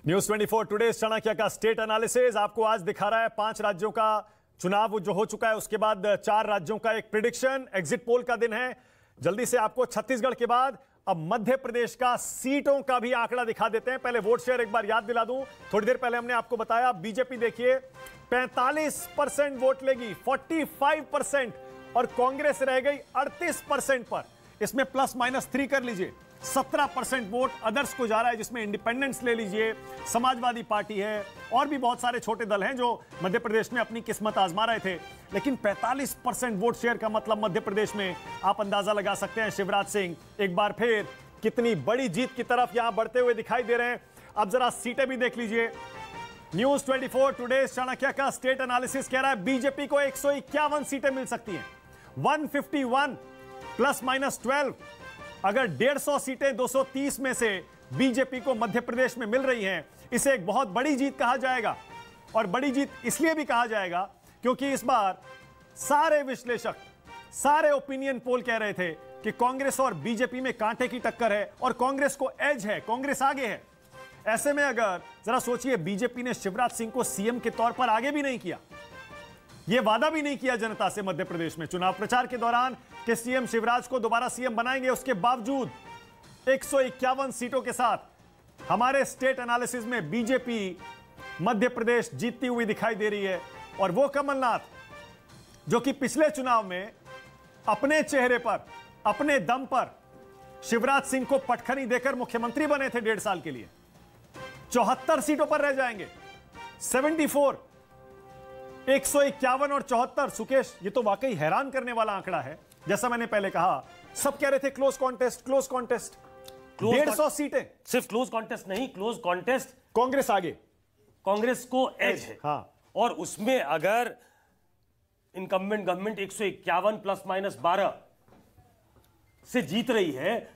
News 24 today Chanakya का state analysis आपको आज दिखा रहा है 5 राज्यों का चुनाव जो हो चुका है, उसके बाद 4 राज्यों का एक प्रिडिक्शन। एग्जिट पोल का दिन है। जल्दी से आपको छत्तीसगढ़ के बाद अब मध्य प्रदेश का सीटों का भी आंकड़ा दिखा देते हैं। पहले वोट शेयर एक बार याद दिला दूं, थोड़ी देर पहले हमने आपको बताया बीजेपी देखिए 45% वोट लेगी, 45%, और कांग्रेस रह गई 38% पर। इसमें प्लस माइनस 3 कर लीजिए, 17% वोट अदर्स को जा रहा है, जिसमें इंडिपेंडेंस ले लीजिए, समाजवादी पार्टी है और भी बहुत सारे छोटे दल हैं जो मध्य प्रदेश में अपनी किस्मत आजमा रहे थे। लेकिन 45% वोट शेयर का मतलब मध्य प्रदेश में आप अंदाजा लगा सकते हैं शिवराज सिंह एक बार फिर कितनी बड़ी जीत की तरफ यहां बढ़ते हुए दिखाई दे रहे हैं। अब जरा सीटें भी देख लीजिए। न्यूज 24 टुडे चाणक्य का स्टेट एनालिसिस कह रहा है बीजेपी को 151 सीटें मिल सकती हैं, 151 प्लस माइनस 12। अगर 150 सीटें 230 में से बीजेपी को मध्य प्रदेश में मिल रही हैं, इसे एक बहुत बड़ी जीत कहा जाएगा। और बड़ी जीत इसलिए भी कहा जाएगा क्योंकि इस बार सारे विश्लेषक, सारे ओपिनियन पोल कह रहे थे कि कांग्रेस और बीजेपी में कांटे की टक्कर है और कांग्रेस को एज है, कांग्रेस आगे है। ऐसे में अगर जरा सोचिए, बीजेपी ने शिवराज सिंह को सीएम के तौर पर आगे भी नहीं किया, यह वादा भी नहीं किया जनता से मध्य प्रदेश में चुनाव प्रचार के दौरान कि सीएम शिवराज को दोबारा सीएम बनाएंगे। उसके बावजूद 151 सीटों के साथ हमारे स्टेट एनालिसिस में बीजेपी मध्य प्रदेश जीतती हुई दिखाई दे रही है। और वो कमलनाथ जो कि पिछले चुनाव में अपने चेहरे पर, अपने दम पर शिवराज सिंह को पटखनी देकर मुख्यमंत्री बने थे 1.5 साल के लिए, 74 सीटों पर रह जाएंगे। 74, 151 और 74। सुकेश, ये तो वाकई हैरान करने वाला आंकड़ा है। जैसा मैंने पहले कहा, सब कह रहे थे क्लोज कॉन्टेस्ट, क्लोज कॉन्टेस्ट। 150 सीटें, सिर्फ क्लोज कॉन्टेस्ट नहीं, क्लोज कॉन्टेस्ट कांग्रेस आगे, कांग्रेस को एज है। हाँ। और उसमें अगर इनकम्बेंट गवर्नमेंट 151 प्लस माइनस 12 से जीत रही है